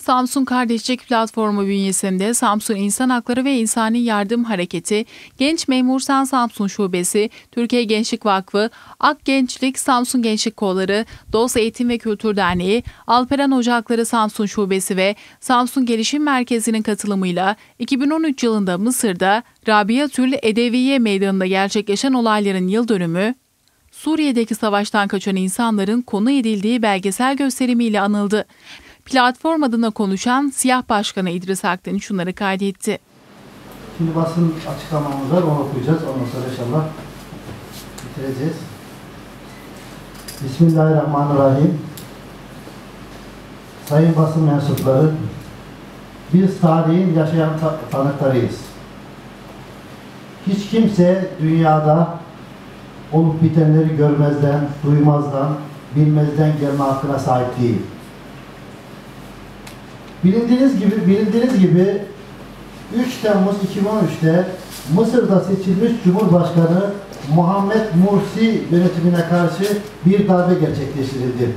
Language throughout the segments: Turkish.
Samsun Kardeşlik Platformu bünyesinde Samsun İnsan Hakları ve İnsani Yardım Hareketi, Genç Memursan Samsun Şubesi, Türkiye Gençlik Vakfı, Ak Gençlik Samsun Gençlik Kolları, Dost Eğitim ve Kültür Derneği, Alperen Ocakları Samsun Şubesi ve Samsun Gelişim Merkezi'nin katılımıyla 2013 yılında Mısır'da Rabiatül Edeviye Meydanı'nda gerçekleşen olayların yıl dönümü, Suriye'deki savaştan kaçan insanların konu edildiği belgesel gösterimiyle anıldı. Platform adına konuşan Siyah Başkanı İdris Akdin şunları kaydetti. Şimdi basın açıklamamız var, onu okuyacağız. Ondan sonra inşallah bitireceğiz. Bismillahirrahmanirrahim. Sayın basın mensupları, biz tarihin yaşayan tanıklarıyız. Hiç kimse dünyada olup bitenleri görmezden, duymazdan, bilmezden gelme hakkına sahip değil. Bilindiğiniz gibi 3 Temmuz 2013'te Mısır'da seçilmiş Cumhurbaşkanı Muhammed Mursi yönetimine karşı bir darbe gerçekleştirildi.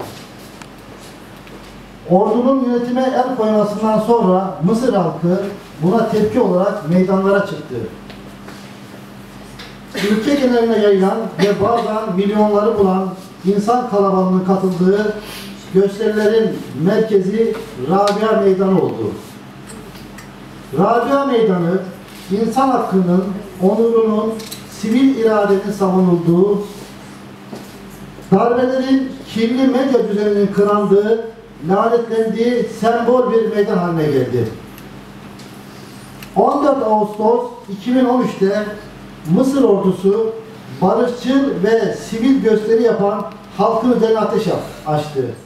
Ordunun yönetime el koymasından sonra Mısır halkı buna tepki olarak meydanlara çıktı. Ülke geneline yayılan ve bazen milyonları bulan insan kalabalığının katıldığı gösterilerin merkezi Rabia Meydanı oldu. Rabia Meydanı, insan hakkının, onurunun, sivil iradenin savunulduğu, darbelerin kirli medya düzeninin kırandığı, lanetlendiği sembol bir meydan haline geldi. 14 Ağustos 2013'te Mısır ordusu barışçıl ve sivil gösteri yapan halkın üzerine ateş açtı.